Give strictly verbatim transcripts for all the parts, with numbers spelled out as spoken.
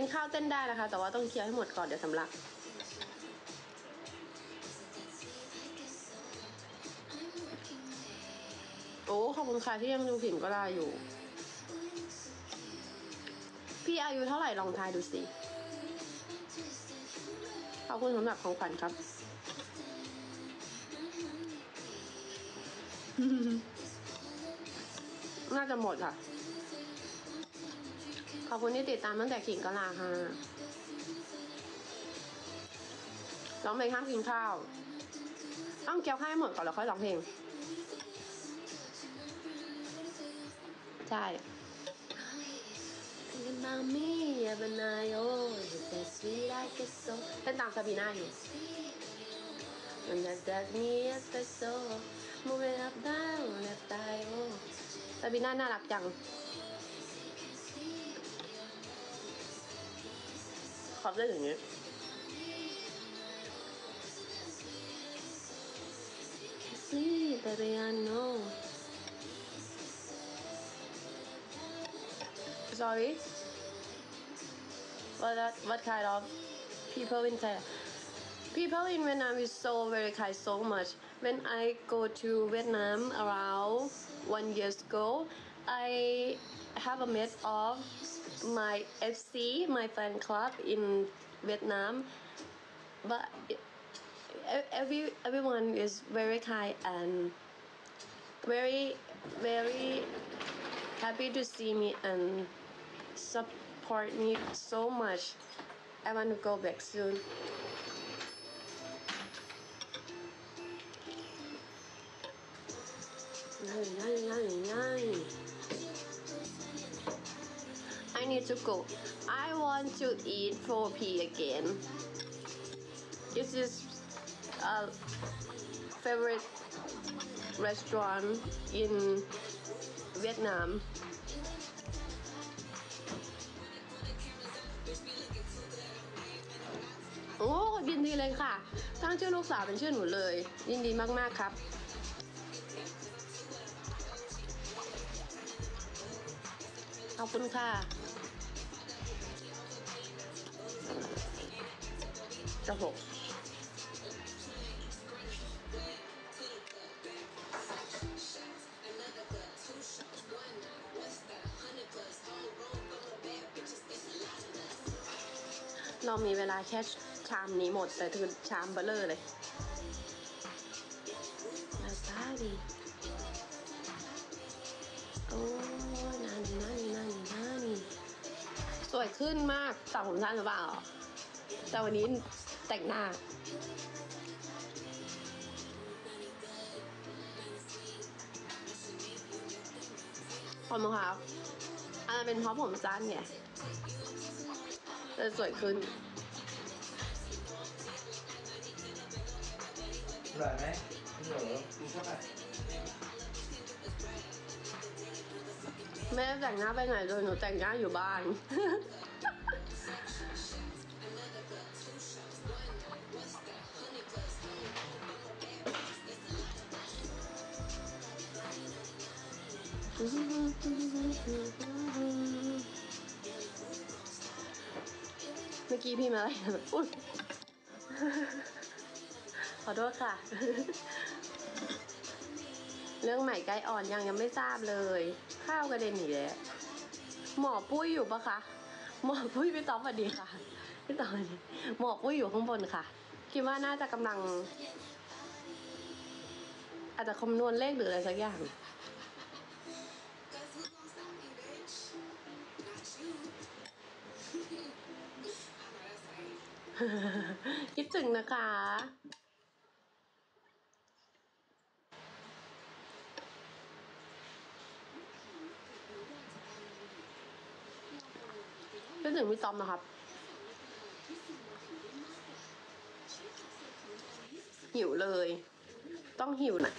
ข้าวเต้นได้นะคะแต่ว่าต้องเคลียร์ให้หมดก่อนเดี๋ยวสำลักโอ้ขอบคุณค่ะที่ยังดูผิมก็ได้อยู่พี่อายุเท่าไหร่ลองทายดูสิขอบคุณสำหรับของขวัญครับน่าจะหมดค่ะขอบคุณที่ติดตามตั้งแต่ขิงก็ลาค่ะร้องเพลงห้ามกินข้าวต้องเกี่ยวข้าวให้หมดก่อนแล้วค่อยร้องเพลงใช่เต้นตามซาบีน่าอยู่ซาบีน่าน่ารักจังขอบได้อย่างนี้Baby, I know. Sorry. What that, what kind of people in Thailand? People in Vietnam is so very kind so much. When I go to Vietnam around one year ago, I have a met of my F C, my fan club in Vietnam, but. Every everyone is very kind and very very happy to see me and support me so much. I want to go back soon. I need to go. I want to eat four P again. This is a favorite restaurant in Vietnam. โอ้ยินดีเลยค่ะตั้งชื่อลูกสาวเป็นชื่อหนูเลยยินดีมากๆครับขอบคุณค่ะกระหกเรามีเวลาแค่ชามนี้หมดแต่คือชามเบลเลอร์เลยมาซาดิโอ้นานี่นานี่นานี่นานี่สวยขึ้นมากตัดผมสั้นหรือเปล่าแต่วันนี้แต่งหน้าขอบคุณครับอันนั้นเป็นเพราะผมสั้นไงเลยสวยขึ้นอร่อยไหมหนูกินเข้าไปแม่แต่งหน้าไปไหนเลยหนูแต่งหน้าอยู่บ้านเมื่อกี้พี่มาอะไรอุ๊ยขอโทษค่ะเรื่องใหม่ใกล้อ่อนยังยังไม่ทราบเลยข้าวกระเด็นหนีแล้วหมอปุ้ยอยู่ปะคะหมอปุ้ยพี่ต๊อบสวัสดีค่ะพี่ต๊อบหมอปุ้ยอยู่ข้างบนค่ะคิดว่าน่าจะกำลังอาจจะคำนวณเลขหรืออะไรสักอย่างคิดถึงนะคะคิดถึงพี่ต๊อบนะครับหิวเลยต้องหิวนะ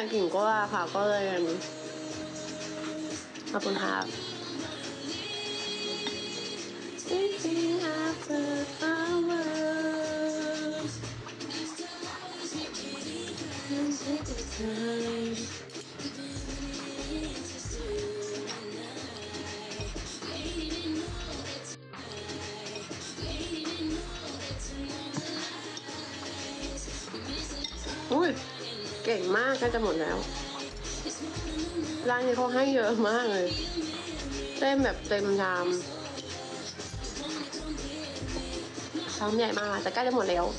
ากกินก็ว่าค่ะก็เลยขอบคุณครับ อุ้ยเก่งมากก็จะหมดแล้วร้านนี้เขาให้เยอะมากเลยเส้นแบบเต็มชามชามใหญ่มากแต่ใกล้จะหมดแล้ว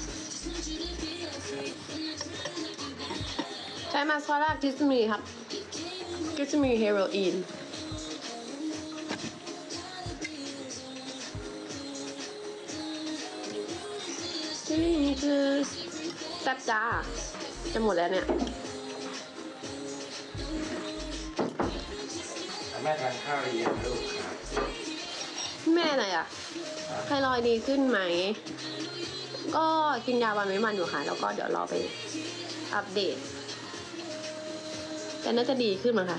ใช้มาสคาร่ากิสมีครับกิสมีเฮโรอีนนี่คือแซ่บจ้าจะหมดแล้วเนี่ยแม่ทานข้าวหรือยังลูกครับแม่อะไรอ่ะไทรอยด์ดีขึ้นไหมก็กินยาวันไม่มันอยู่ค่ะแล้วก็เดี๋ยวรอไปอัปเดตแต่น่าจะดีขึ้นมั้งค่ะ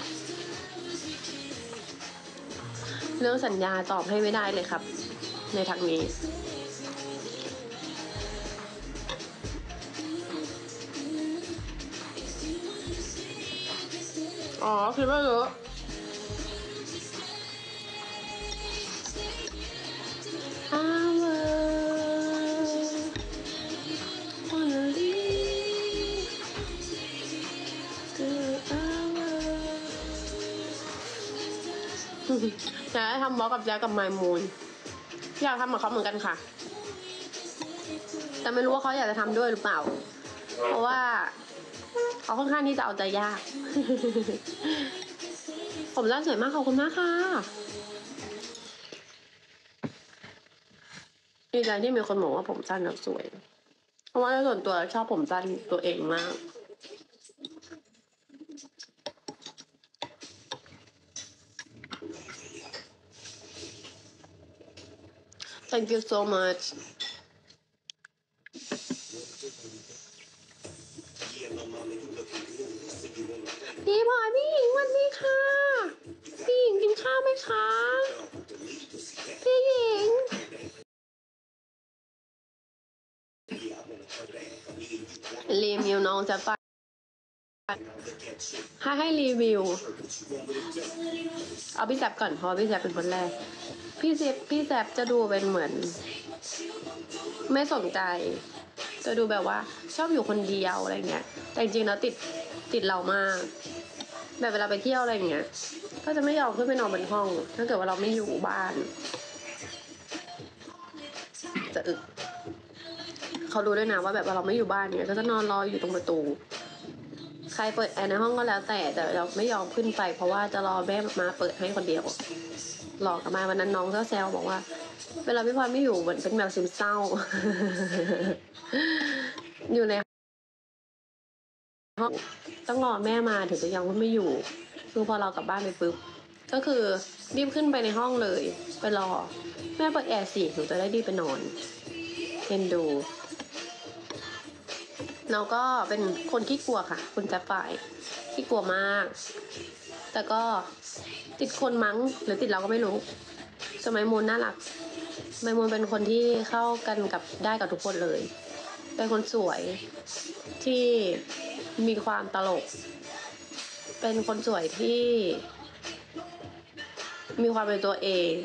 เรื่องสัญญาตอบให้ไม่ได้เลยครับในทางนี้อ๋อคิดว่าเยอะอยากให้ทำบล็อกกับแจ๊กกับไมมูนอยากทำกับเขาเหมือนกันค่ะแต่ไม่รู้ว่าเขาอยากจะทำด้วยหรือเปล่าเพราะว่าเขาค่อนข้างที่จะเอาใจยาก ผมสั้นสวยมากขอบคุณมากค่ะดีใจที่มีคนบอกว่าผมสั้นแล้วสวยเพราะว่าส่วนตัวชอบผมสั้นตัวเองมากThank you so much พี่พลอยพี่หญิงวันนี้ค่ะพี่หญิงกินข้าวไหมคะพี่หญิงรีวิวน้องจะไปให้ให้รีวิวเอาพี่แซบก่อนเพราะพี่แซบเป็นคนแรกพี่แซบพี่แซบจะดูเป็นเหมือนไม่สนใจจะดูแบบว่าชอบอยู่คนเดียวอะไรเงี้ยแต่จริงๆแล้วติดติดเรามากแบบเวลาไปเที่ยวอะไรเงี้ยก็จะไม่ยอมขึ้นไปนอนบนห้องถ้าเกิดว่าเราไม่อยู่บ้านจะอึเขารู้ด้วยนะว่าแบบว่าเราไม่อยู่บ้านเนี่ยก็จะนอนรออยู่ตรงประตูใครเปิดแอร์ในห้องก็แล้วแต่แต่เราไม่ยอมขึ้นไปเพราะว่าจะรอแม่มาเปิดให้คนเดียวรอกลับมาวันนั้นน้องก็แซวบอกว่าเวลาพี่พลอยไม่อยู่เหมือนเป็นแมวซึมเศร้า อยู่ในห้องต้องรอแม่มาถึงจะยังไม่อยู่คือพอเรากลับบ้านไปปุ๊บก็คือรีบขึ้นไปในห้องเลยไปรอแม่เปิดแอร์สิหนูจะได้รีบไปนอนเอ็นดูเราก็เป็นคนขี้กลัวค่ะคุณแจ๊บฝ่ายขี้กลัวมากแต่ก็ติดคนมั้งหรือติดเราก็ไม่รู้สมัยมูลน่ารักสมัยมูลเป็นคนที่เข้ากันกับได้กับทุกคนเลยเป็นคนสวยที่มีความตลกเป็นคนสวยที่มีความเป็นตัวเอง